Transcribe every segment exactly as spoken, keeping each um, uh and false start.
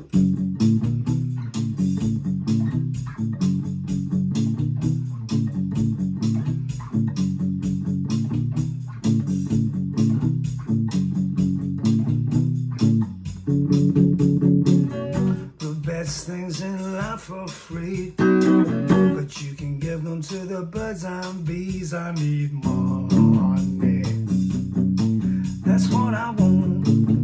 The best things in life are free, but you can give them to the birds and bees. I need money. That's what I want.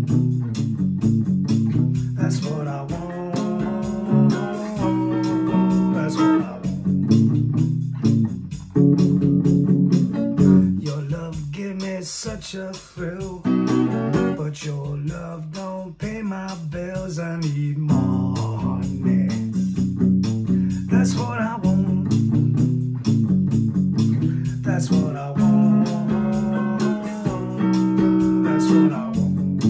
That's what I want. That's what I want. Your love give me such a thrill, but your love don't pay my bills. I need money. That's what I want. That's what I want. That's what I want.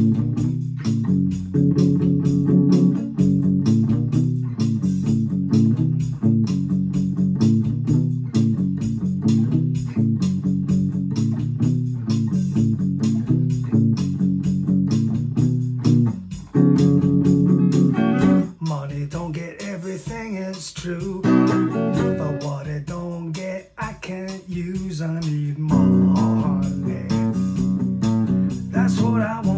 Money don't get everything, it's true, but what it don't get I can't use. I need money. That's what I want.